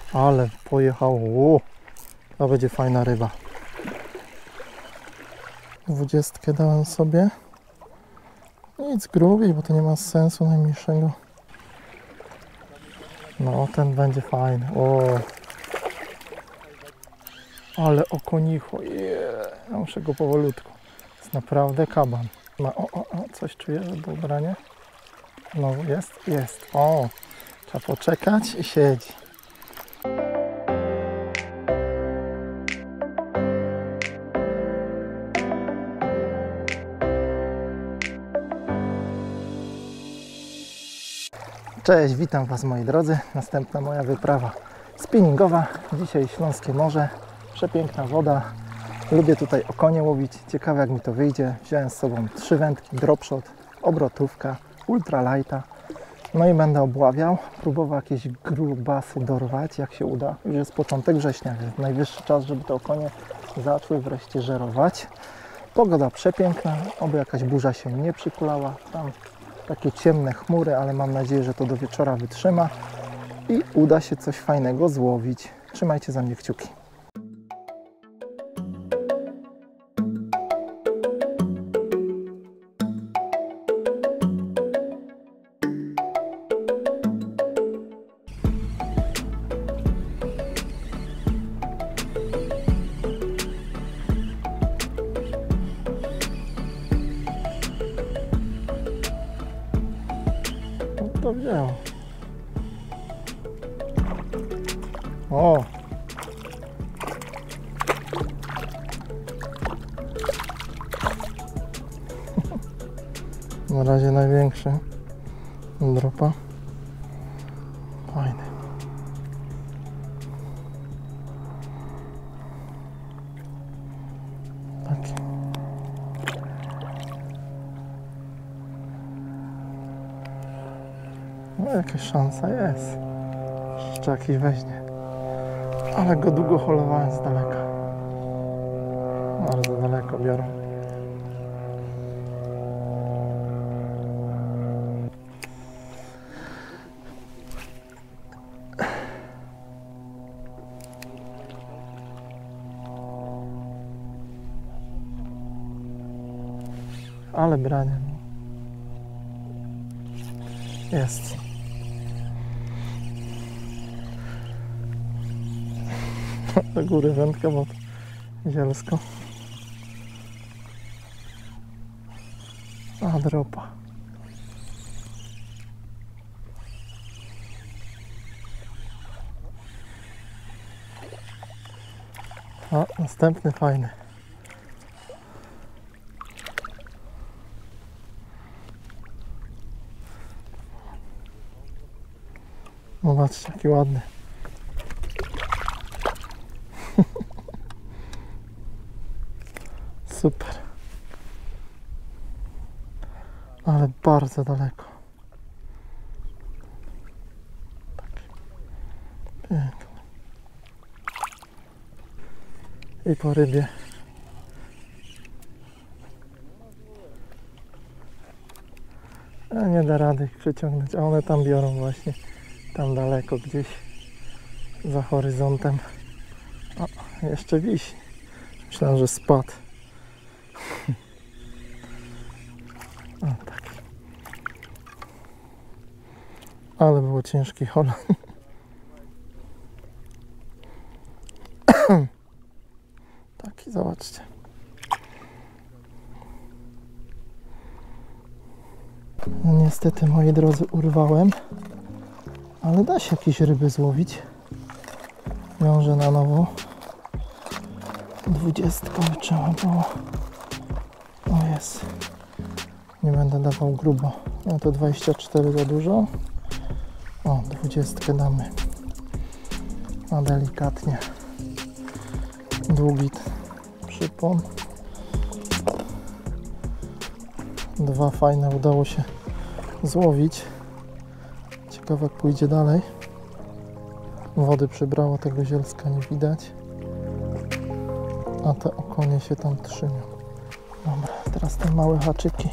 Ale pojechał. O, to będzie fajna ryba. 20 dałem sobie. Nic grubiej, bo to nie ma sensu najmniejszego. No, ten będzie fajny. O, ale okonicho. Ja muszę go powolutku. Jest naprawdę kaban. No, coś czuję, że było branie. No, jest. O, trzeba poczekać i siedzi. Cześć, witam Was moi drodzy. Następna moja wyprawa spinningowa. Dzisiaj Śląskie Morze. Przepiękna woda. Lubię tutaj okonie łowić. Ciekawe jak mi to wyjdzie. Wziąłem z sobą 3 wędki, dropshot, obrotówka, ultralighta. No i będę obławiał. Próbował jakieś grubasy dorwać, jak się uda. Już jest początek września, więc najwyższy czas, żeby te okonie zaczęły wreszcie żerować. Pogoda przepiękna. Oby jakaś burza się nie przykulała. Tam takie ciemne chmury, ale mam nadzieję, że to do wieczora wytrzyma i uda się coś fajnego złowić. Trzymajcie za mnie kciuki. To wzięło. O! Na razie największy dropa. Fajny. Taki. No jakaś szansa jest. Jeszcze jakiś weźmie. Ale go długo holowałem z daleka. Bardzo daleko biorą. Ale branie. Jest. Do góry wędka, bo to zielsko. A dropa. A następny fajny. Zobaczcie, jaki ładny. Super. Ale bardzo daleko. Tak. Pięknie. I po rybie. Nie da rady ich przyciągnąć, a one tam biorą właśnie. Tam daleko gdzieś za horyzontem. O, jeszcze wisi. Myślałem, że spadł. O, tak. Ale było ciężki hol. Taki, zobaczcie. No niestety, moi drodzy, urwałem. Ale da się jakieś ryby złowić. Wiążę na nowo. 20 by trzeba było. O jest. Nie będę dawał grubo. No to 24 za dużo. O, 20 damy. A delikatnie. Długi przypon. 2 fajne udało się złowić. Ciekawe jak pójdzie dalej. Wody przybrało, tego zielska nie widać. A te okonie się tam trzymią. Dobra, teraz te małe haczyki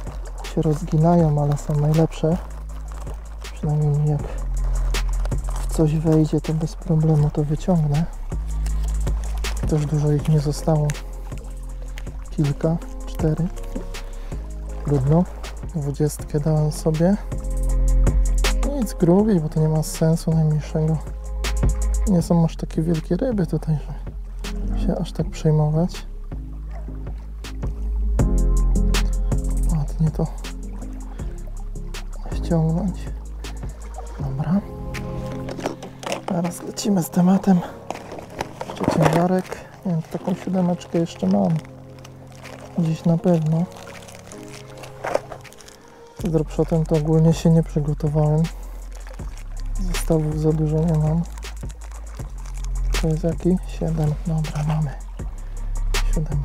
się rozginają, ale są najlepsze. Przynajmniej jak w coś wejdzie, to bez problemu to wyciągnę. Też dużo ich nie zostało. Kilka, 4. Trudno. 20 dałem sobie. Nic grubiej, bo to nie ma sensu najmniejszego. Nie są aż takie wielkie ryby tutaj, że się aż tak przejmować. Ładnie to ściągnąć. Dobra. Teraz lecimy z tematem. Jeszcze ciężarek. Nie wiem, taką 7 jeszcze mam. Dziś na pewno. Z dropshotem to ogólnie się nie przygotowałem. Zestawów za dużo nie mam. To jest jaki? 7. Dobra, mamy 7.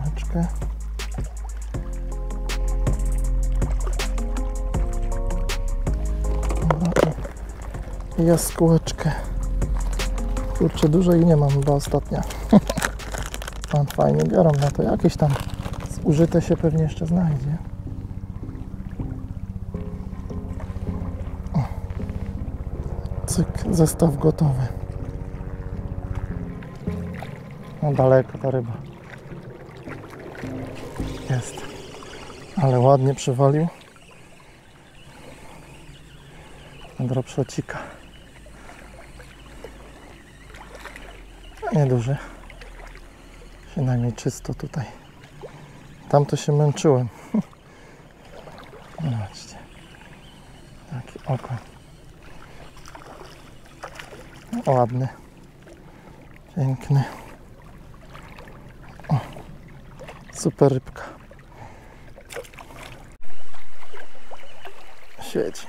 Dobra. I jaskółeczkę. Kurczę, dużo ich nie mam, chyba ostatnia. Pan fajnie biorą na to. Jakieś tam zużyte się pewnie jeszcze znajdzie. Cyk, zestaw gotowy. No daleko ta ryba. Jest. Ale ładnie przywalił. Dropshocika. Nieduży. Przynajmniej czysto tutaj. Tam to się męczyłem. Zobaczcie. Taki okoń. Ładny. Piękny. O, super rybka. Siedzi.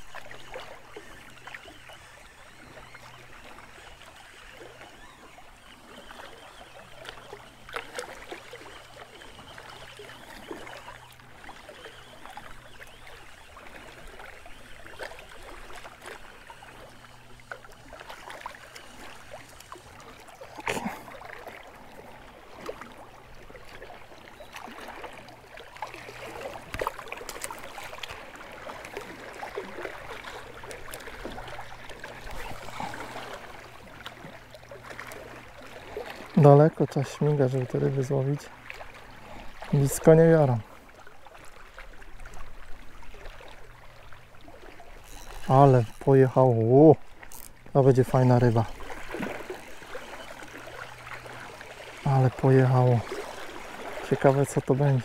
Daleko czas śmiga, żeby te ryby złowić. Blisko nie biorą. Ale pojechało. To będzie fajna ryba. Ale pojechało. Ciekawe co to będzie.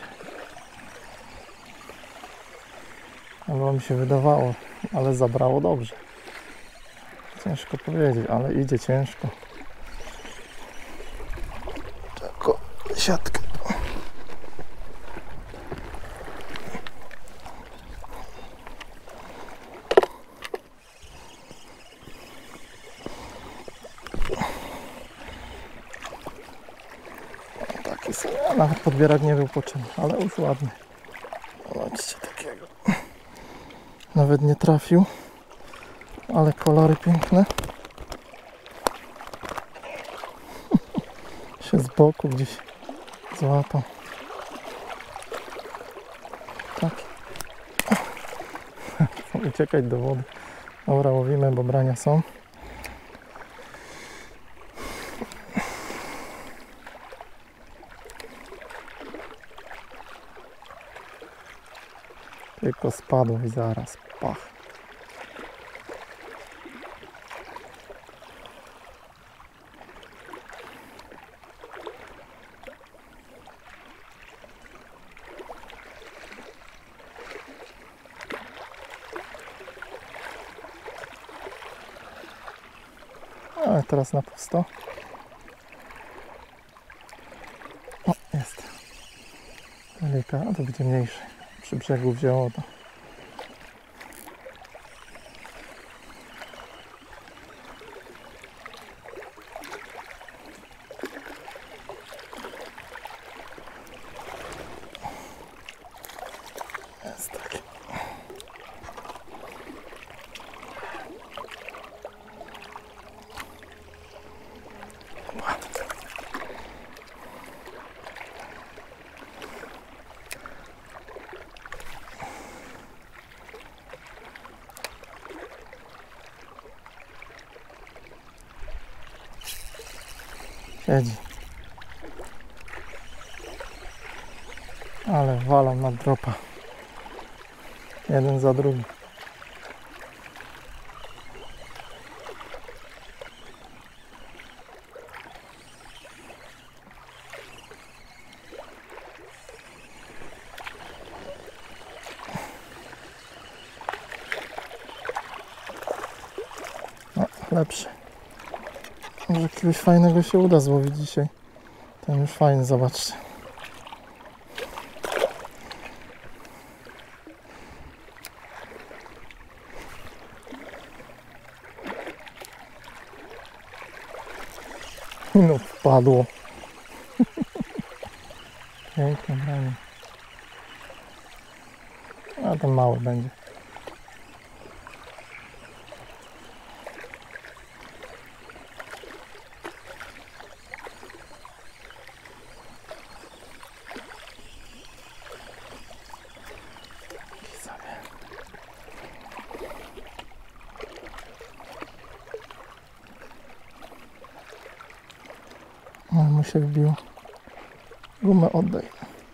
Albo mi się wydawało, ale zabrało dobrze. Ciężko powiedzieć, ale idzie ciężko. Tylko siatkę. Taki sobie, ja nawet podbierać nie był po czym, ale już ładny. Zobaczcie takiego. Nawet nie trafił, ale kolory piękne. Się z boku gdzieś złapał. Tak. Uciekać do wody. Dobra, łowimy, bo brania są. Tylko spadł i zaraz pach. A teraz na pusto. O, jest. Wielka, a to będzie mniejszy. Przy brzegu wzięło to. Jest taki. Siedzi. Ale walą na dropa. Jeden za drugim. No, lepszy. Może jakiegoś fajnego się uda złowić dzisiaj. Ten już fajny, zobaczcie. No wpadło. Piękne branie. A ten mały będzie. O, mu się wbiło. Gumę oddaj.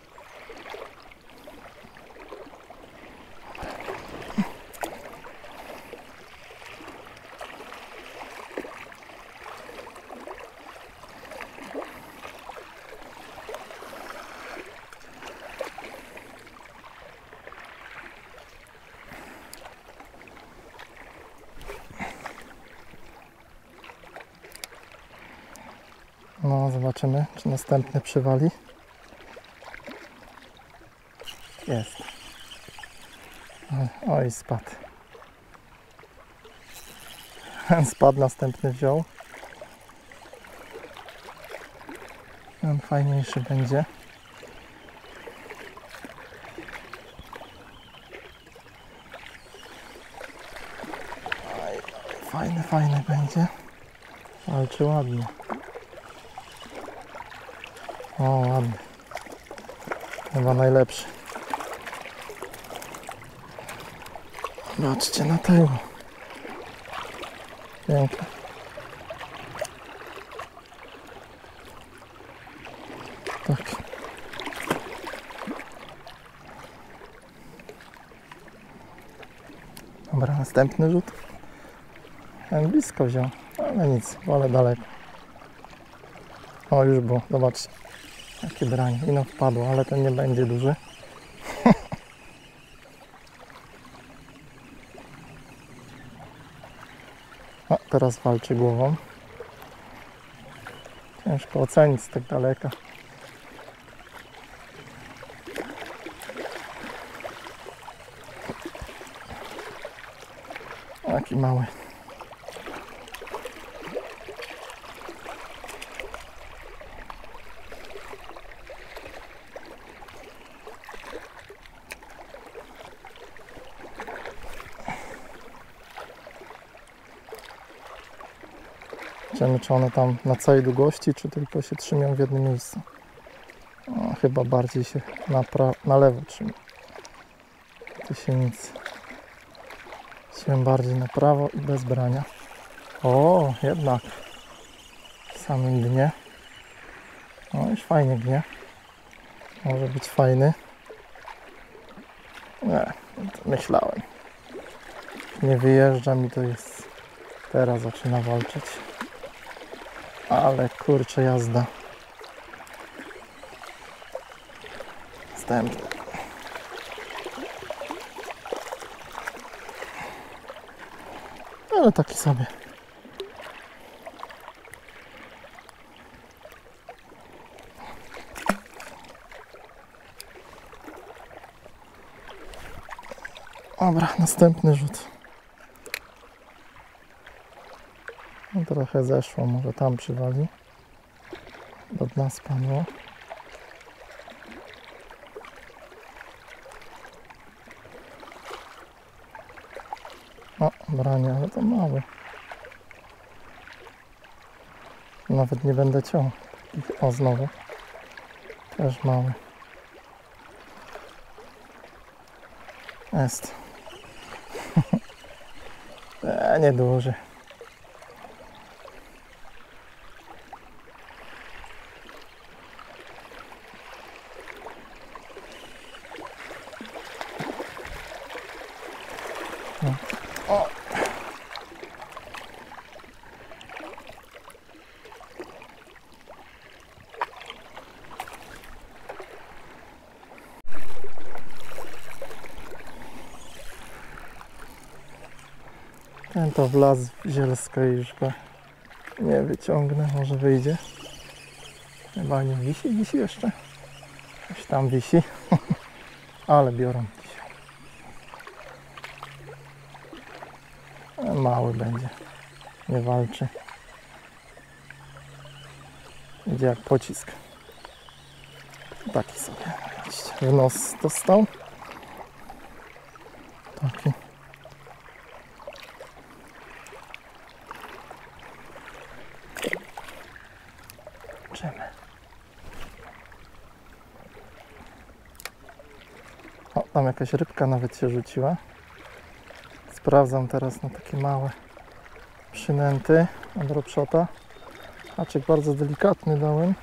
No, zobaczymy, czy następny przywali. Jest. Oj, spadł. Spadł, następny wziął. Ten fajniejszy będzie. Oj, fajny będzie. Walczy ładnie. O, ładny. Chyba najlepszy. Zobaczcie na tego. Pięknie. Tak. Dobra, następny rzut. Ten blisko wziął, ale nic, wolę daleko. O, już było, zobaczcie. Jakie branie. Ino wpadło, ale ten nie będzie duży. O, teraz walczy głową. Ciężko ocenić z tak daleka. Taki mały. Zobaczymy, czy one tam na całej długości, czy tylko się trzymią w jednym miejscu. O, chyba bardziej się na lewo trzyma. Tu się nic. Trzymam bardziej na prawo i bez brania. O, jednak w samym dnie. No, już fajnie gnie. Może być fajny. Nie, myślałem. Nie wyjeżdża mi, to jest. Teraz zaczyna walczyć. Ale kurczę, jazda. Następny. Ale taki sobie. Dobra, następny rzut. No, trochę zeszło, może tam przywali. Do dna spadło. O, branie, ale to małe. Nawet nie będę ciął. O, znowu. Też mały. Jest. Nieduży. Ten to wlazł w zielsko i już go nie wyciągnę, może wyjdzie. Chyba nie wisi jeszcze. Coś tam wisi. Ale biorą dzisiaj. Mały będzie. Nie walczy. Idzie jak pocisk. Taki sobie. W nos dostał. Taki. Zobaczymy. O, tam jakaś rybka nawet się rzuciła. Sprawdzam teraz na takie małe przynęty na dropshota. Haczyk bardzo delikatny dałem.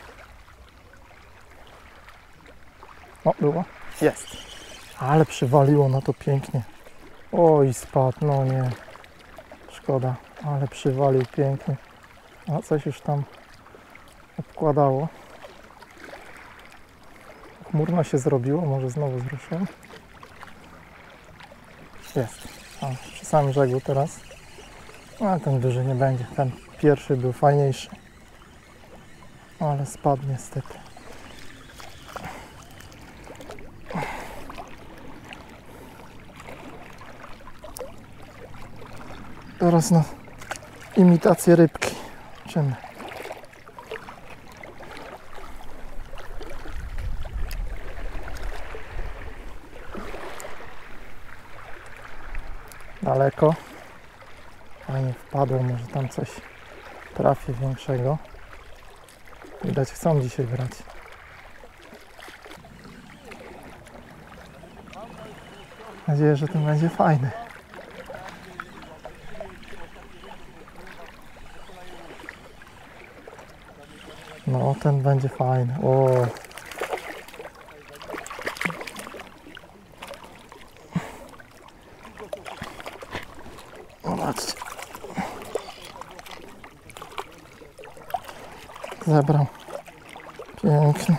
O, było. Jest. Ale przywaliło na to pięknie. Oj, spadł. No nie. Szkoda. Ale przywalił pięknie. A coś już tam obkładało. Chmurno się zrobiło. Może znowu zruszę. Jest. A, przy samym brzegu teraz. Ale ten duży nie będzie. Ten pierwszy był fajniejszy. Ale spadł niestety. Teraz na imitację rybki. Zobaczymy. Daleko. Fajnie wpadło, może tam coś trafię większego. Widać, chcą dzisiaj brać. Mam nadzieję, że ten będzie fajny. No, ten będzie fajny. O. Zobaczcie. Zebrał. Pięknie.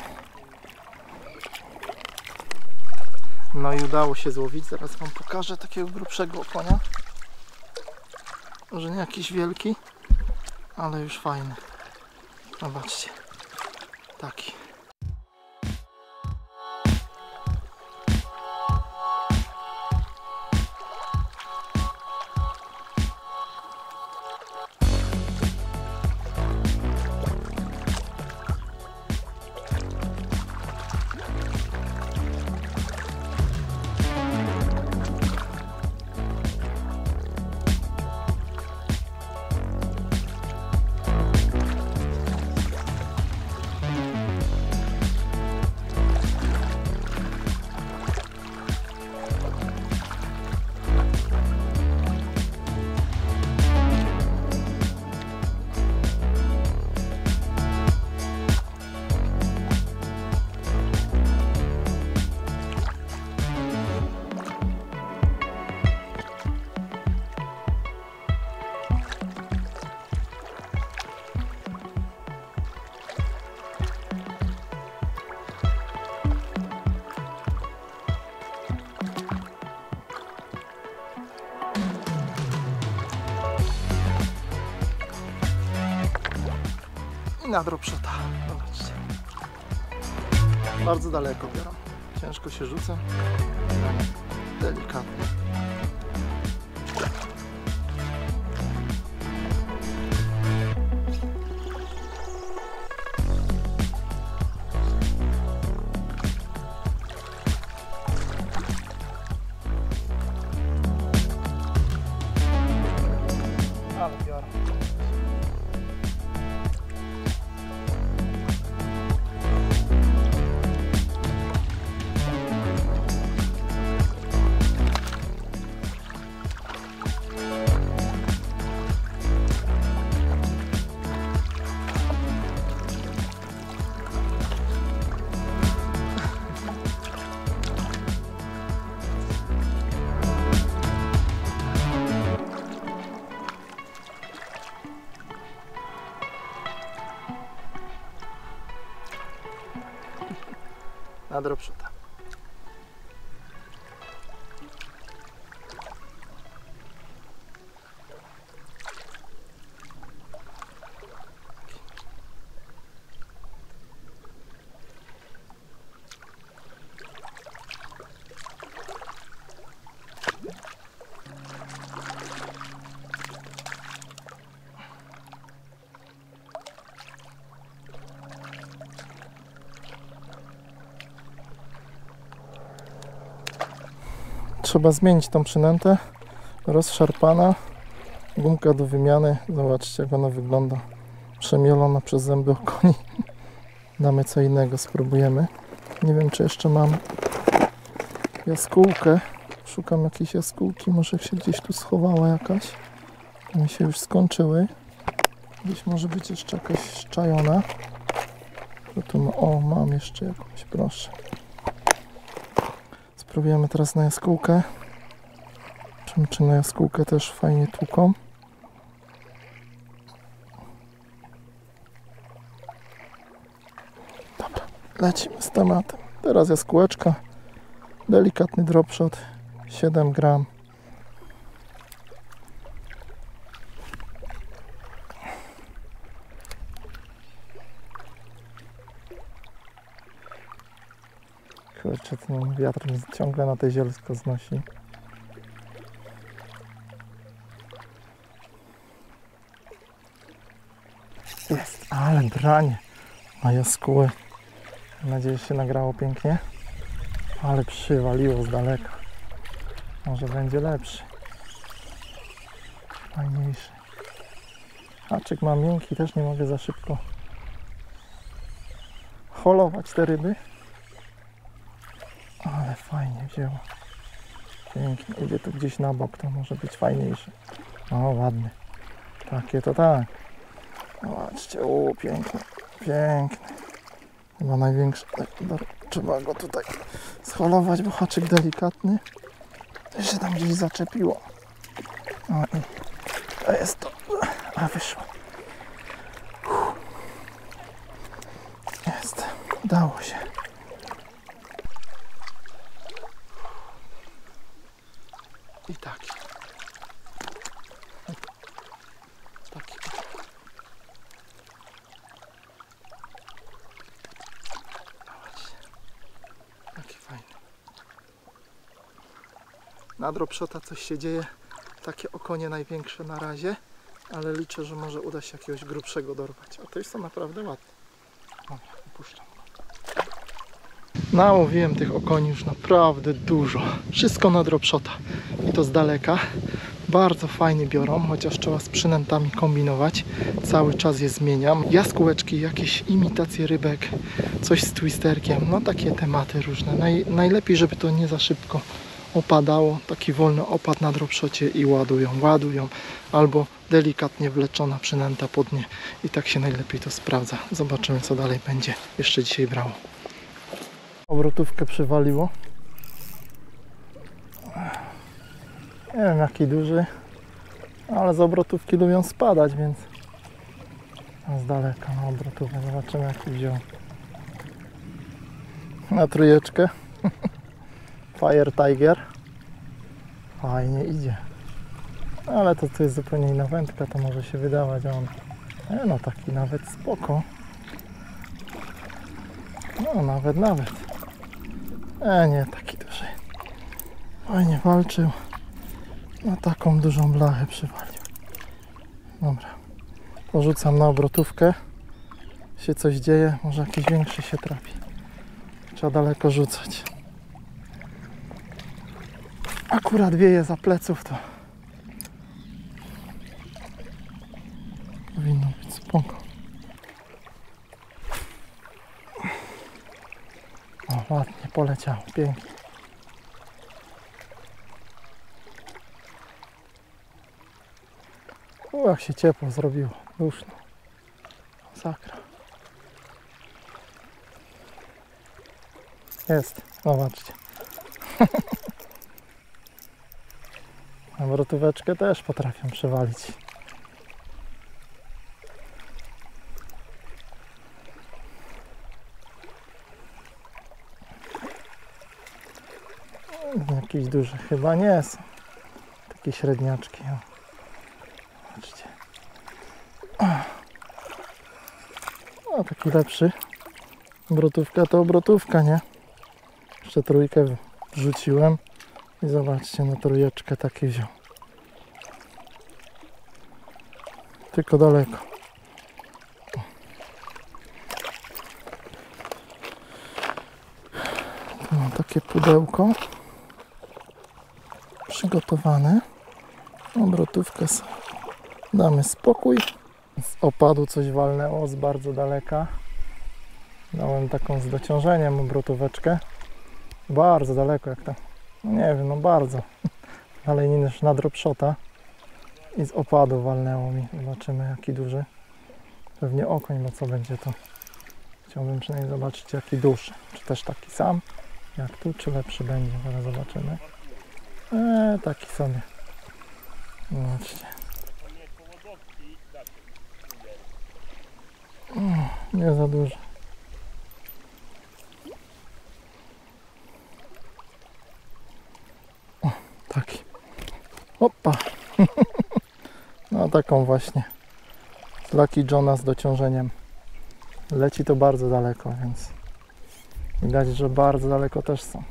No i udało się złowić. Zaraz wam pokażę takiego grubszego okonia. Może nie jakiś wielki, ale już fajny. Zobaczcie. Taki. Na dropshota. Zobaczcie. Bardzo daleko biorą. Ciężko się rzuca. Delikatnie. Ale biorą. Na dropshota. trzeba zmienić tą przynętę. Rozszarpana. Gumka do wymiany. Zobaczcie, jak ona wygląda. Przemielona przez zęby okoni. Damy co innego, spróbujemy. Nie wiem, czy jeszcze mam jaskółkę. Szukam jakiejś jaskółki. Może się gdzieś tu schowała jakaś. Mi się już skończyły. Gdzieś może być jeszcze jakaś szczajona. O, mam jeszcze jakąś, proszę. Spróbujemy teraz na jaskółkę. Czy na jaskółkę też fajnie tłuką. Dobra, lecimy z tematem. Teraz jaskółeczka. Delikatny dropshot. 7 gram. Kurczę, ten wiatr ciągle na tej zielsko znosi. Jest, ale branie na jaskółę. Mam nadzieję, że się nagrało pięknie. Ale przywaliło z daleka. Może będzie lepszy. Fajniejszy. Haczyk mam miękki, też nie mogę za szybko holować te ryby. Ale fajnie wzięło. Pięknie. Idzie tu gdzieś na bok, to może być fajniejszy. O, ładny. Takie to tak. Zobaczcie, piękny. Piękny. Chyba największy. Trzeba go tutaj scholować, bo haczyk delikatny. Jeszcze tam gdzieś zaczepiło. O, i to jest to. A, wyszło. Jest. Udało się. I taki. Taki. Taki fajny. Na dropshota coś się dzieje. Takie okonie największe na razie. Ale liczę, że może uda się jakiegoś grubszego dorwać. A to jest to naprawdę ładne. Dobra, wypuszczam. Nałowiłem tych okoni już naprawdę dużo. Wszystko na dropshota. I to z daleka. Bardzo fajnie biorą, chociaż trzeba z przynętami kombinować. Cały czas je zmieniam. Jaskółeczki, jakieś imitacje rybek, coś z twisterkiem. No takie tematy różne. Najlepiej, żeby to nie za szybko opadało. Taki wolny opad na dropshocie i ładują. Albo delikatnie wleczona przynęta po dnie. I tak się najlepiej to sprawdza. Zobaczymy, co dalej będzie. Jeszcze dzisiaj brało. Obrotówkę przywaliło. Nie wiem, jaki duży, ale z obrotówki lubią spadać, więc z daleka na obrotówkę. Zobaczymy, jaki wziął. Na trójeczkę. Fire Tiger. Fajnie idzie. Ale to jest zupełnie inna wędka, to może się wydawać, a on no taki nawet spoko. No nawet. Nie, taki duży. Fajnie walczył. Na taką dużą blachę przywalił. Dobra. Porzucam na obrotówkę. Się coś dzieje, może jakiś większy się trafi. Trzeba daleko rzucać. Akurat wieje za pleców, to powinno być spoko. O, ładnie poleciało, pięknie. O, jak się ciepło zrobiło, duszno. Sakra. Jest, zobaczcie. Obrotóweczkę też potrafią przewalić. Jakieś duże chyba nie są. Takie średniaczki. O. Zobaczcie. O, taki lepszy. Obrotówka to obrotówka, nie? Jeszcze trójkę wrzuciłem. I zobaczcie, na trójeczkę taki wziął. Tylko daleko. Tu mam takie pudełko. przygotowane. Obrotówkę damy spokój. Z opadu coś walnęło z bardzo daleka. Dałem taką z dociążeniem obrotóweczkę. Bardzo daleko jak to. No nie wiem, no bardzo. Dalej niż na dropshota. I z opadu walnęło mi. Zobaczymy jaki duży. Pewnie okoń, bo co będzie to. Chciałbym przynajmniej zobaczyć jaki duży. Czy też taki sam jak tu, czy lepszy będzie. Zaraz zobaczymy. Taki sobie. Zobaczcie. Nie za duży. O, taki. Opa. No taką właśnie. Z Lucky Johna z dociążeniem. Leci to bardzo daleko, więc widać, że bardzo daleko też są.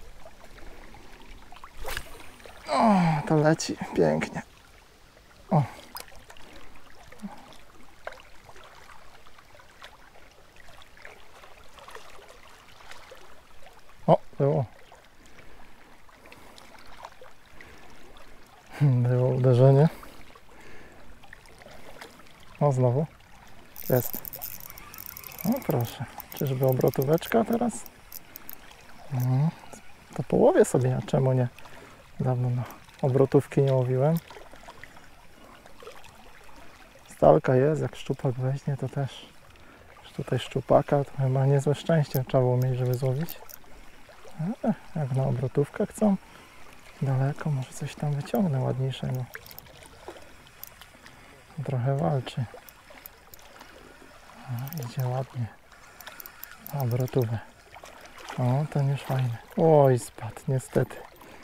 O, to leci pięknie. O. O, było. Było uderzenie. O, znowu. Jest. O, proszę. Czyżby obrotóweczka teraz? To połowię sobie, a czemu nie? Dawno na obrotówki nie łowiłem. Stalka jest, jak szczupak weźmie, to też. Już tutaj szczupaka, to chyba niezłe szczęście trzeba było mieć, żeby złowić. Ale jak na obrotówkę chcą, daleko, może coś tam wyciągnę ładniejszego. Trochę walczy. Idzie ładnie. Na obrotówę. O, ten już fajny. Oj, spadł, niestety.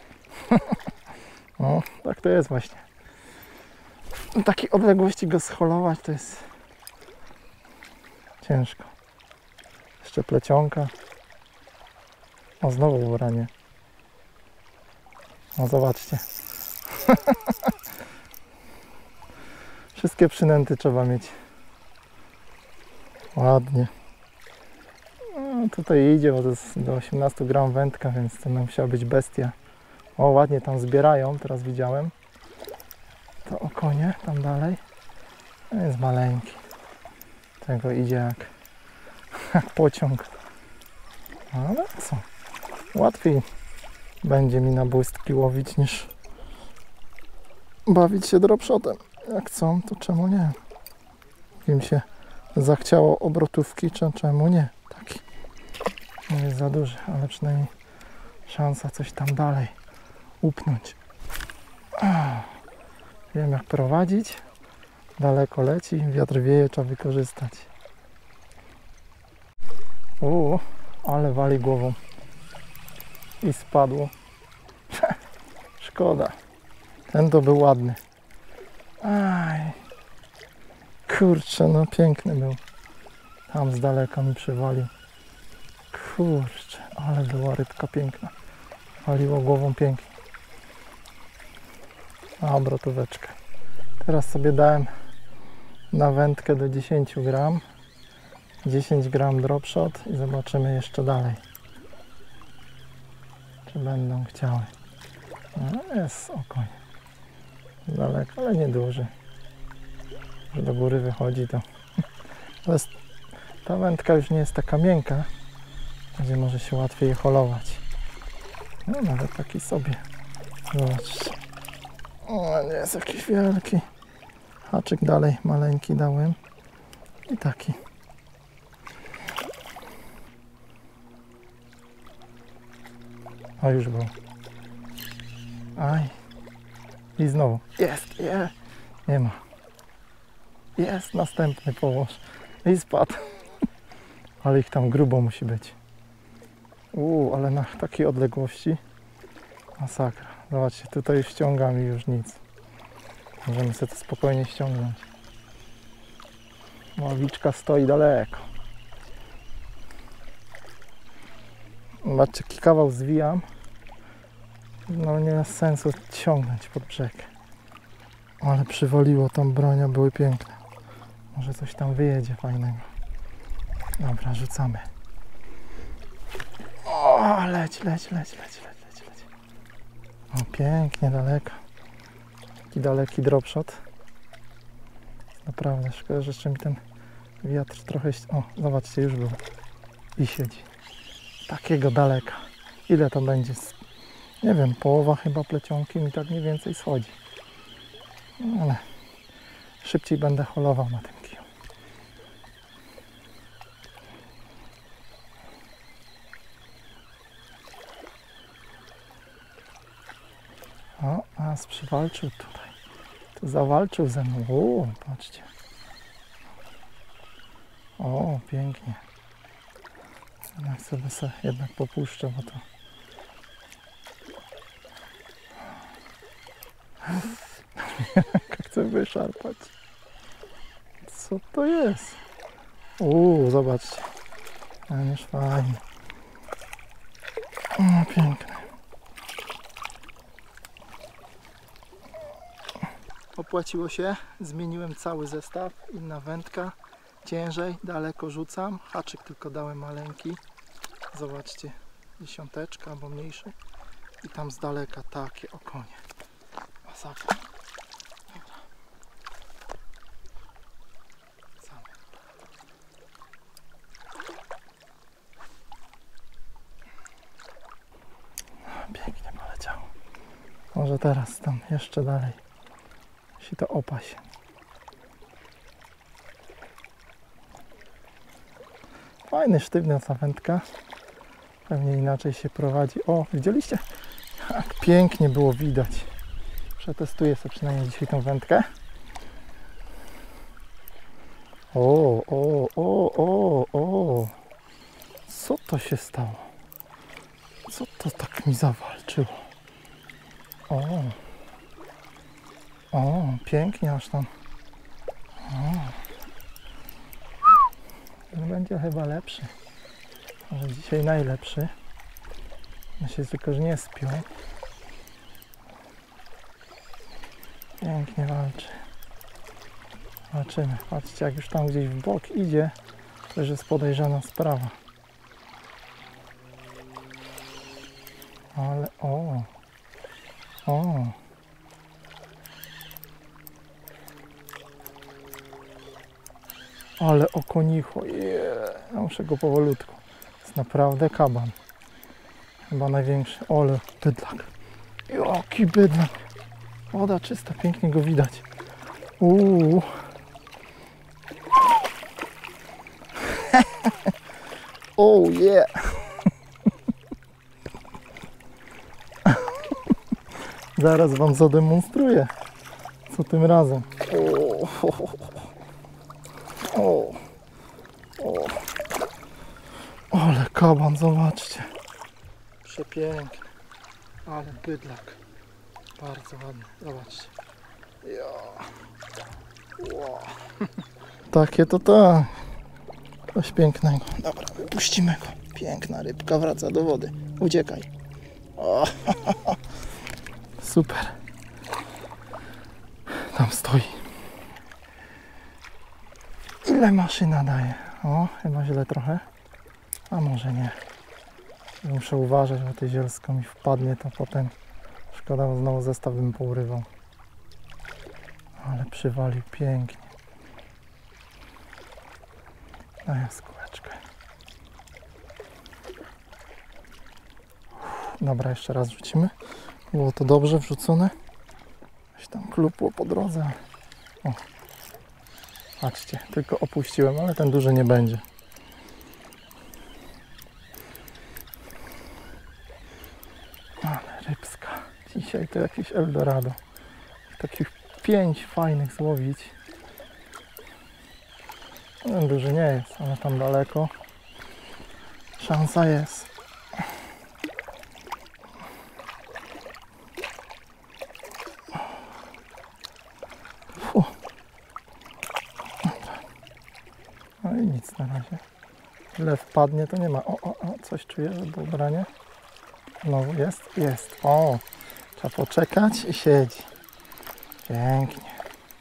No, tak to jest właśnie. Na takiej odległości go scholować to jest ciężko. Jeszcze plecionka. O, znowu ubranie. O, zobaczcie. Wszystkie przynęty trzeba mieć. Ładnie. No, tutaj idzie, bo to jest do 18 gram wędka, więc to musiała być bestia. O, ładnie tam zbierają, teraz widziałem. To okonie tam dalej. To jest maleńki. Tego idzie jak pociąg. Ale co? Łatwiej będzie mi na błystki łowić niż bawić się dropshotem. Jak chcą, to czemu nie? Im się zachciało obrotówki, czemu nie? Taki. Nie jest za duży, ale przynajmniej szansa coś tam dalej upnąć. Wiem jak prowadzić. Daleko leci, wiatr wieje, trzeba wykorzystać. Ale wali głową. I spadło. Szkoda. Ten to był ładny. Aj. Kurczę, no piękny był. Tam z daleka mi przywalił. Kurczę, ale była rybka piękna. Waliło głową pięknie. A obrotóweczkę. Teraz sobie dałem na wędkę do 10 gram. 10 gram dropshot i zobaczymy jeszcze dalej. Czy będą chciały. No jest okoń. Daleko, ale nieduży. Że do góry wychodzi to. Ale ta wędka już nie jest taka miękka, gdzie może się łatwiej holować. No nawet taki sobie. Zobaczcie. O, nie jest jakiś wielki. Haczyk dalej maleńki dałem. I taki. O, już był. Aj. I znowu. Jest. Nie ma. Jest następny położ. I spadł. Ale ich tam grubo musi być. Ale na takiej odległości masakra. Zobaczcie, tutaj już ściąga mi już nic. Możemy sobie to spokojnie ściągnąć. Ławiczka stoi daleko. Zobaczcie, jaki kawał zwijam. No nie ma sensu ciągnąć pod brzeg. Ale przywaliło, tam bronia były piękne. Może coś tam wyjedzie fajnego. Dobra, rzucamy. O, leć. O, pięknie daleko. Taki daleki dropshot. Naprawdę szkoda, że jeszcze mi ten wiatr trochę... O, zobaczcie, już był. I siedzi. Takiego daleka. Ile to będzie? Nie wiem, połowa chyba plecionki mi tak mniej więcej schodzi. No, ale szybciej będę holował na tym kiju. O, nas przywalczył tutaj. Tu zawalczył ze mną. O, patrzcie. O, pięknie. Ja sobie jednak popuszczę, bo to... Chcę wyszarpać. Co to jest? Zobaczcie. Już fajnie. O, piękne. Opłaciło się. Zmieniłem cały zestaw. Inna wędka. Ciężej. Daleko rzucam. Haczyk tylko dałem maleńki. Zobaczcie. 10 albo mniejszy. I tam z daleka takie okonie. Masakra. Dobra. Same. Pięknie poleciało. Może teraz tam jeszcze dalej. Jeśli to opasie. Fajny, sztywny ta wędka. Pewnie inaczej się prowadzi. O, widzieliście? Jak pięknie było widać. Przetestuję sobie przynajmniej dzisiaj tą wędkę. O. Co to się stało? Co to tak mi zawalczyło? O, pięknie aż tam. Ten będzie chyba lepszy. Może dzisiaj najlepszy. Ja się tylko, że nie spiął. Pięknie walczy. Zobaczymy. Patrzcie, jak już tam gdzieś w bok idzie, to już jest podejrzana sprawa. Ale ale okonicho. Ja muszę go powolutku. Jest naprawdę kaban. Chyba największy. Ale bydlak. Jaki bydlak. Woda czysta, pięknie go widać. Oh yeah. Zaraz wam zademonstruję, co tym razem. Ale kaban, zobaczcie. Przepiękny. Ale bydlak. Bardzo ładny. Zobaczcie. Takie to tak. Coś pięknego. Dobra, wypuścimy go. Piękna rybka wraca do wody. Uciekaj. Super. Tam stoi. Ile maszyna daje? Chyba źle trochę. A może nie. Muszę uważać, bo to zielsko mi wpadnie, to potem szkoda, bo znowu zestaw bym pourywał. Ale przywalił pięknie. A ja skóreczkę. Dobra, jeszcze raz rzucimy. Było to dobrze wrzucone. Coś tam klupło po drodze. O. Patrzcie, tylko opuściłem, ale ten duży nie będzie. Ale rybska. Dzisiaj to jakieś Eldorado. Takich 5 fajnych złowić. Ten duży nie jest, ale tam daleko szansa jest. No i nic na razie. Ile wpadnie, to nie ma. Coś czuję, że do brania. Znowu jest. Trzeba poczekać i siedzi. Pięknie.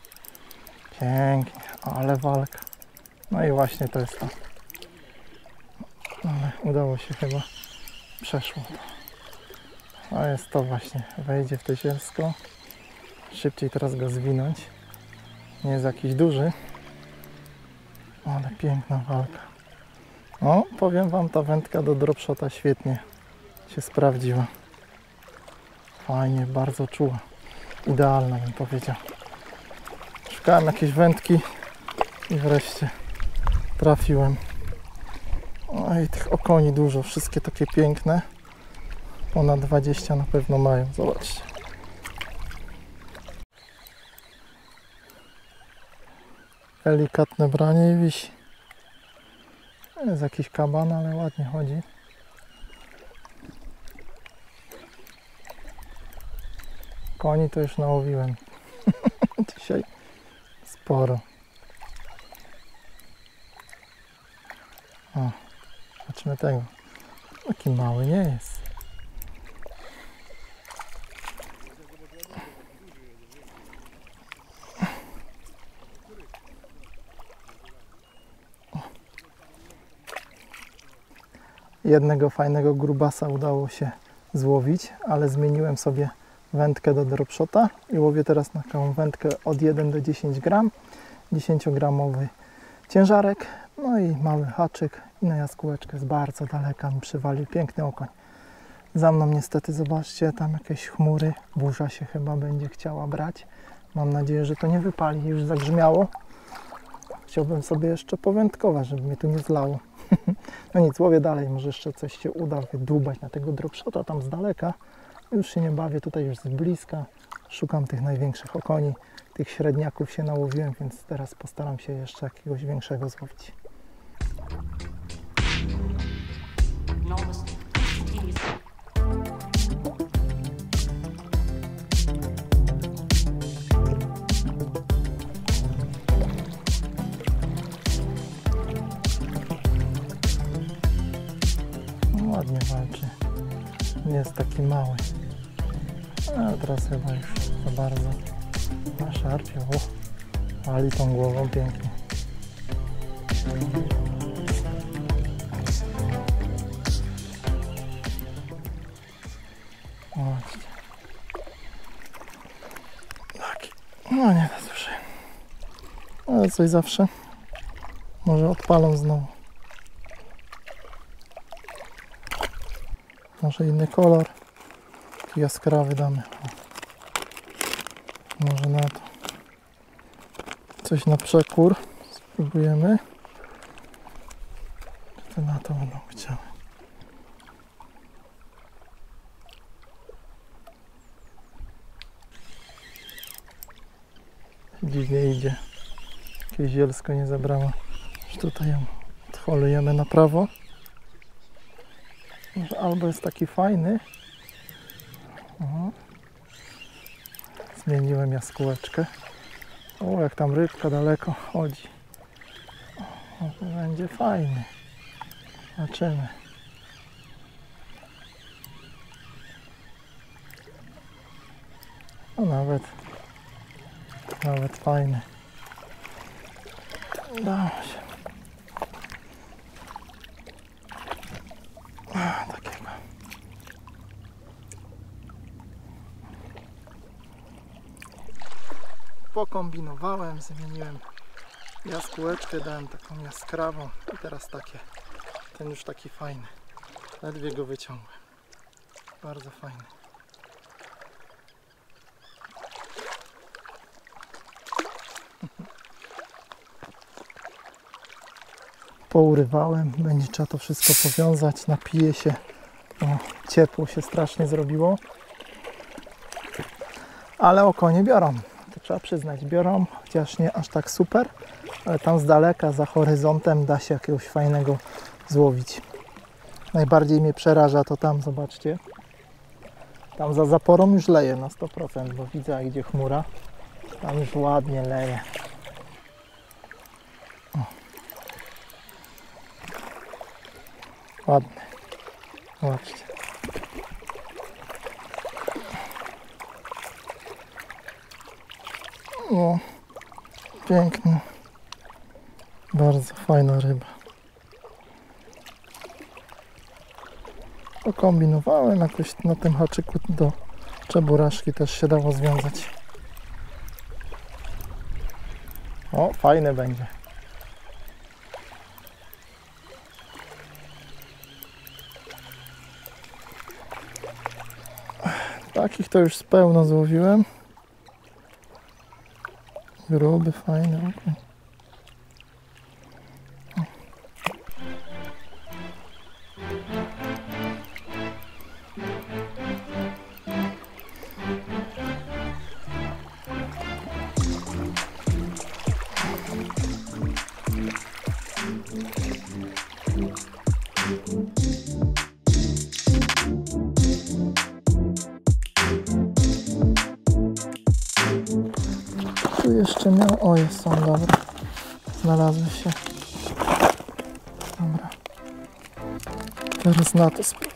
Ale walka. No i właśnie to jest to. Ale udało się chyba. Przeszło to. A jest to właśnie, wejdzie w te zielsko. Szybciej teraz go zwinąć. Nie jest jakiś duży, ale piękna walka. No, powiem Wam, ta wędka do dropshota świetnie się sprawdziła. Fajnie, bardzo czuła. Idealna, bym powiedział. Szukałem jakiejś wędki i wreszcie trafiłem. No i tych okoni dużo, wszystkie takie piękne. Ponad 20 na pewno mają, zobaczcie. Delikatne branie i wisi. Jest jakiś kaban, ale ładnie chodzi. Koni to już nałowiłem. Dzisiaj sporo. O, zobaczmy tego. Taki mały nie jest. Jednego fajnego grubasa udało się złowić, ale zmieniłem sobie wędkę do dropshota i łowię teraz na taką wędkę od 1 do 10 gram, 10-gramowy ciężarek, no i mały haczyk i na jaskółeczkę z bardzo daleka mi przywalił piękny okoń. Za mną niestety, zobaczcie, tam jakieś chmury, burza się chyba będzie chciała brać. Mam nadzieję, że to nie wypali, już zagrzmiało. Chciałbym sobie jeszcze powędkować, żeby mnie tu nie zlało. No nic, łowię dalej, może jeszcze coś się uda wydłubać na tego dropshota tam z daleka. Już się nie bawię, tutaj już z bliska. Szukam tych największych okoni, tych średniaków się nałowiłem, więc teraz postaram się jeszcze jakiegoś większego złowić. No, ładnie walczy. Nie jest taki mały. Ale teraz chyba już za bardzo naszarpiał. Wali tą głową pięknie. Zobaczcie. Taki. No nie da dłużej. Ale coś zawsze. Może odpalą znowu. Może inny kolor. Taki jaskrawy damy. Może na to. Coś na przekór. Spróbujemy. Czy to na to będą chciały. Dziwnie idzie. Jakieś zielsko nie zabrało. Już tutaj ją odholujemy na prawo. Może albo jest taki fajny. O. Zmieniłem jaskółeczkę. O, jak tam rybka daleko chodzi. O, może będzie fajny. Zobaczymy. No nawet fajny. Udało się. Takiego. Pokombinowałem, zmieniłem jaskółeczkę, dałem taką jaskrawą i teraz takie. Ten już taki fajny. Ledwie go wyciągłem. Bardzo fajny. Pourywałem, będzie trzeba to wszystko powiązać, napije się. O, ciepło się strasznie zrobiło. Ale okonie biorą, to trzeba przyznać, biorą, chociaż nie aż tak super, ale tam z daleka, za horyzontem da się jakiegoś fajnego złowić. Najbardziej mnie przeraża to tam, zobaczcie, tam za zaporą już leje na 100%, bo widzę, jak idzie chmura, tam już ładnie leje. O. Ładny, zobaczcie. O, piękny, bardzo fajna ryba. Pokombinowałem jakoś na tym haczyku do czeburaszki też się dało związać. O, fajny będzie. Takich to już z pełno złowiłem. Gruby, fajny okuń. Tu jeszcze miał... O, jest są, dobra. Znalazły się. Dobra. Teraz na to spróbuję.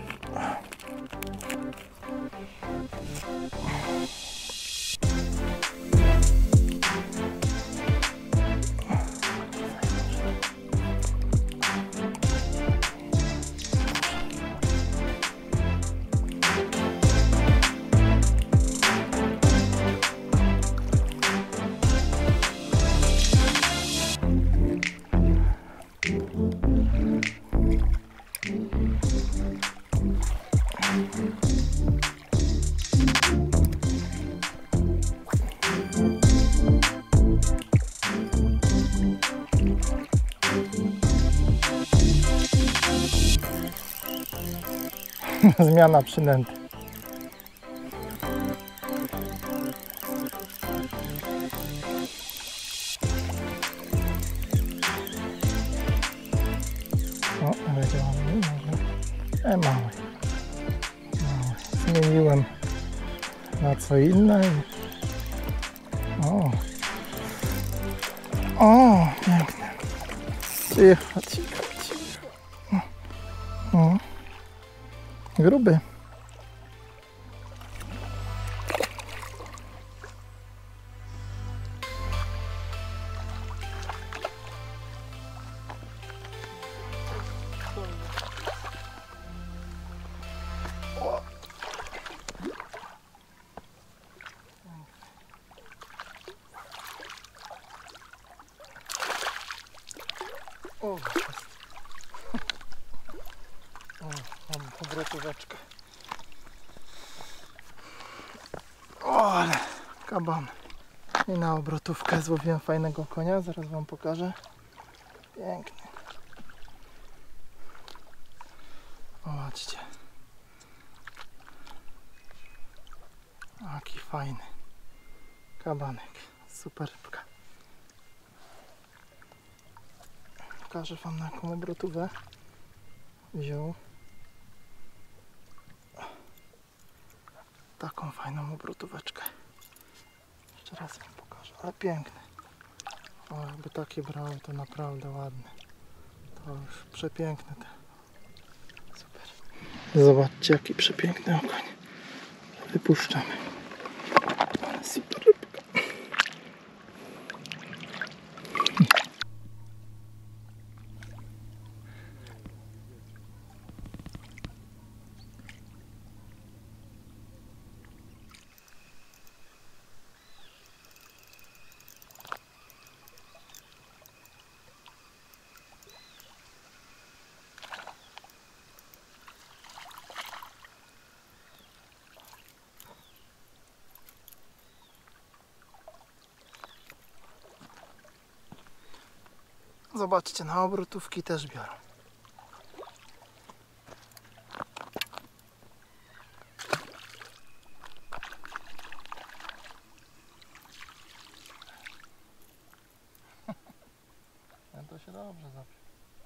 Zmiana przynęty. O, będzie ładny, może. Mały. Zmieniłem na co inne. O, o, piękne. Cicho, cicho, cicho. O. Gruby. O, mam obrotóweczkę. O, ale kaban. I na obrotówkę złowiłem fajnego konia, zaraz wam pokażę. Piękny. Zobaczcie. Jaki fajny kabanek. Super rybka. Pokażę wam, na jaką obrotówę wziął. Taką fajną obrotóweczkę. Jeszcze raz wam pokażę, ale piękny. O, jakby takie brały, to naprawdę ładne. To już przepiękne te. Super. Zobaczcie, jaki przepiękny okoń. Wypuszczamy. Ale super rybka. Zobaczcie, na obrotówki też biorą. To się dobrze zapił.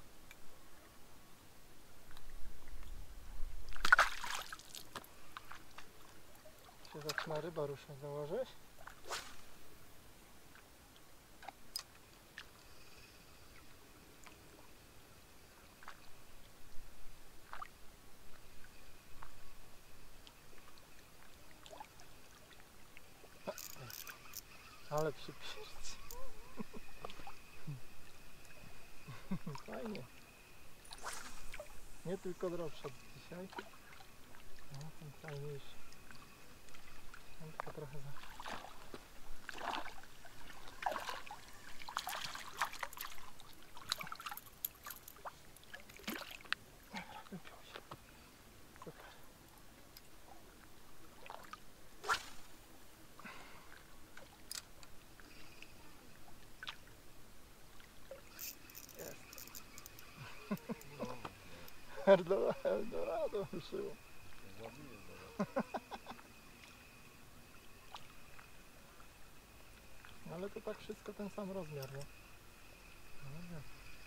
Się zaczyna ryba ruszać, założyć? Ale przypiszcie. Fajnie. Nie tylko drobsza dzisiaj. dzisiaj. No, ten fajniejszy. Mam tylko trochę za... Wypiął się. Super. Eldorado ruszyło. Ale to tak wszystko ten sam rozmiar, no. No nie.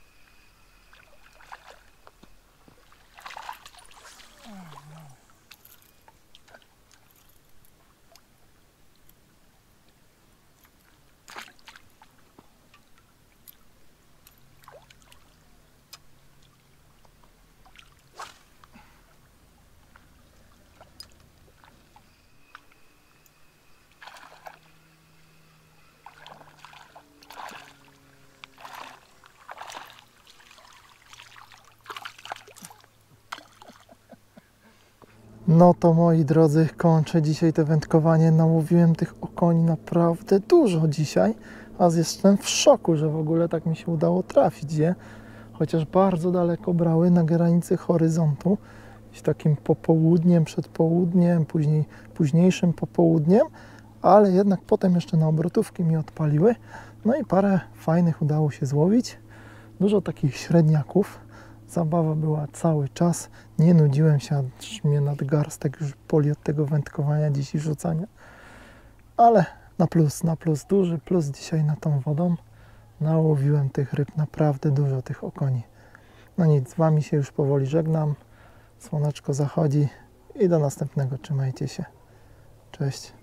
No to moi drodzy, kończę dzisiaj to wędkowanie. Nałowiłem tych okoni naprawdę dużo dzisiaj, a jestem w szoku, że w ogóle tak mi się udało trafić je. Chociaż bardzo daleko brały na granicy horyzontu. Gdzieś takim popołudniem, przed południem, późniejszym popołudniem, ale jednak potem jeszcze na obrotówki mi odpaliły. No i parę fajnych udało się złowić. Dużo takich średniaków. Zabawa była cały czas. Nie nudziłem się, aż mnie nadgarstek już boli od tego wędkowania dziś i rzucania. Ale na plus, duży plus dzisiaj na tą wodą. Nałowiłem tych ryb naprawdę dużo, tych okoni. No nic, z Wami się już powoli żegnam. Słoneczko zachodzi i do następnego. Trzymajcie się. Cześć.